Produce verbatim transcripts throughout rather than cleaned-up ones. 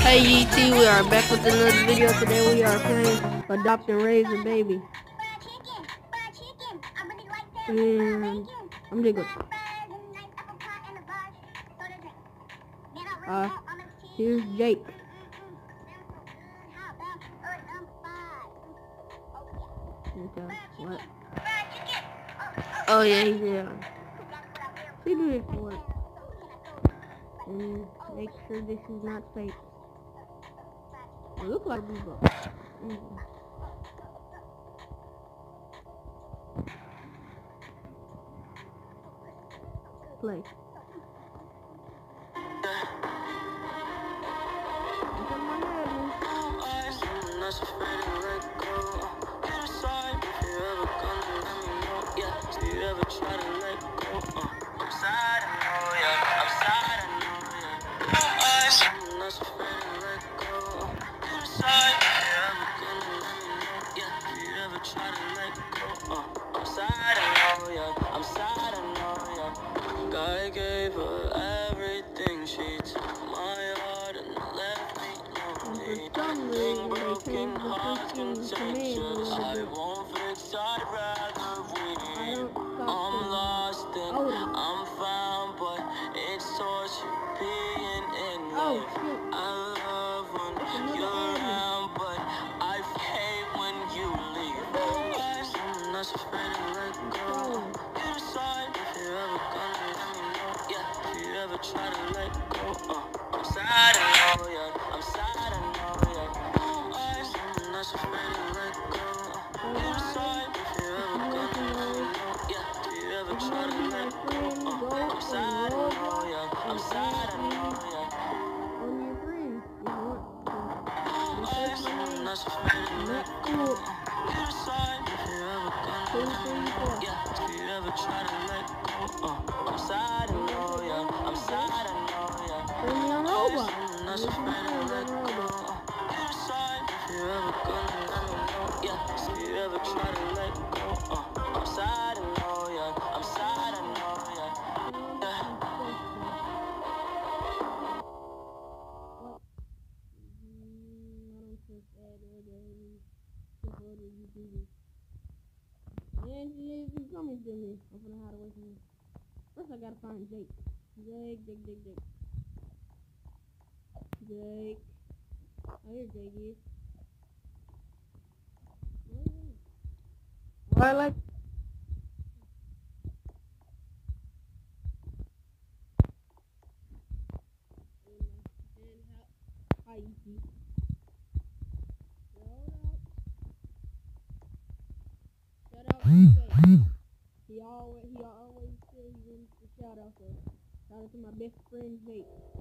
Hey E T, we are back with another video. Today we are playing Adopt and Raise a Baby. And I'm just going Uh, here's Jake. Okay, what? Oh yeah, he's there. We do this for it. And make sure this is not fake. It looks like we go. Mm-hmm. Play. God gave her everything, she took my heart and left me lonely. Nothing broken hearts can change us. I won't fix, I'd rather win. I'm lost and I'm found, but it's torture being in love. I love when you're around, but I hate when you leave. I'm not afraid to let go. You decide if you're ever gonna let me know. Yeah, if you ever try to let go. Uh, I'm sad, I know, yeah. I'm sad, I know, yeah. I'm not afraid to let go. You decide if you're ever gonna let me know. Yeah, if you ever try to let go. Uh, I'm sad, I know, yeah. I'm sad, I know, yeah. On your friend, you want I'm not afraid to let go. You decide if you're ever gonna let me know. Yeah, if you ever try to let go. Uh, I'm sad, I know, yeah. I'm sad, I know, yeah. bring me on Roblox. I'm not afraid to let go. You decide if you're ever gonna let me know. Yeah, if you ever try to let go. Uh, I'm sad, I know, yeah. I'm sad, I know, yeah. Yeah. And if he's coming to me, I'm gonna hide away from him. First, I gotta find Jake. Jake, Jake, Jake, Jake. Jake. Oh, here Jake is. Oh, I like. Hi, E T. Shout out. Shout out to Jake. He always, he always says he wants to shout out, so shout out to my best friend Jake.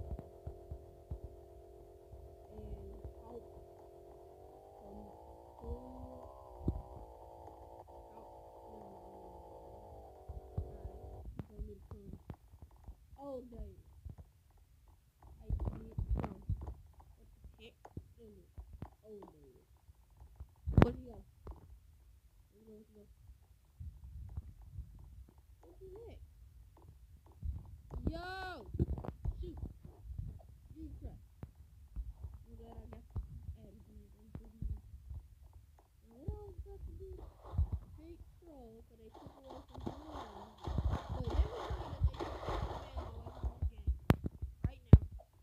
And hope from full out. Alright, he told me to come. Oh, Dave. I did come. What the heck? Oh, Dave. Where'd he go? Where'd he go? Where'd he go? What's his neck? Yo! Shoot! You crap. I'm glad I got everything into the. Now what I was about to do? Big troll, so they took away from the land. Wait, let me tell you that they took the land away from this game. Right now.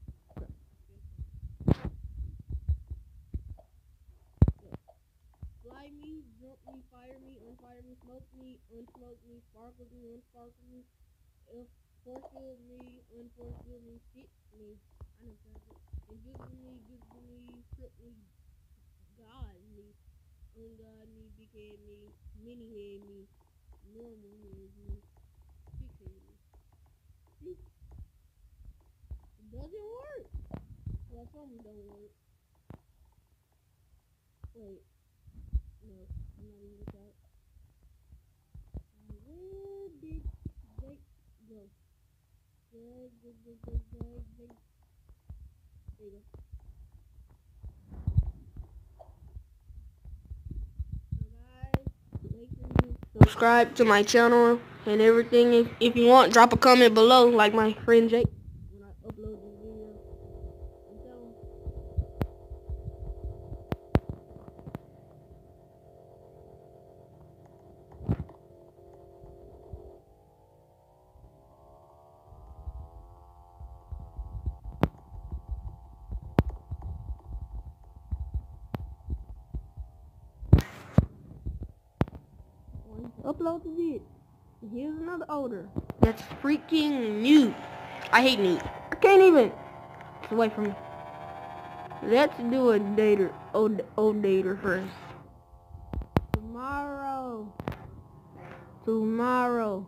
Fly me, jump me, fire me, unfire me, smoke me, unsmoke me, sparkle me, unsparkle me, if force field me, unforce field me, sit me, I know that, invisible me, visible me, trip me, God me, ungod me, big head me, mini head me, normal head me, six head me. See? It doesn't work. Well, some don't work. Wait. No, I'm not even look out. Where did Jake go? Jake, Jake, Jake, Jake, Jake, Jake. There you go. So guys, make sure you subscribe to my channel and everything. If, if you want, drop a comment below like my friend Jake when I upload this video. And tell him upload the vid. And here's another order. That's freaking new. I hate new. I can't even. It's away from me. Let's do a dater, old, old dater first. Tomorrow. Tomorrow.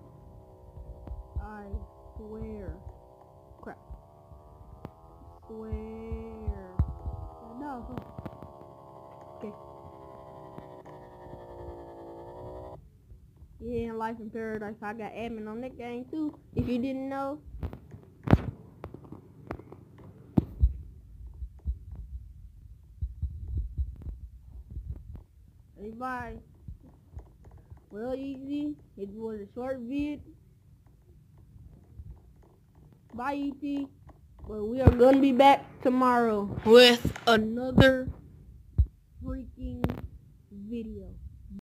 I swear. Crap. Swear. No. Okay. Yeah, Life in Paradise. I got admin on that game too. If you didn't know. Hey, bye. Well, easy. It was a short vid. Bye, E T. Well, we are gonna be back tomorrow with another freaking video.